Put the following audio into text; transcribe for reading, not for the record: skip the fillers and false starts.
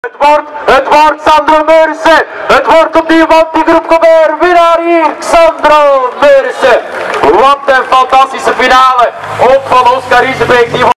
Het wordt Sandro Meurissen. Het wordt opnieuw Wanty-Groep Cobert. Winnaar hier, Sandro Meurissen. Wat een fantastische finale. Ook van Oscar Riesebeek.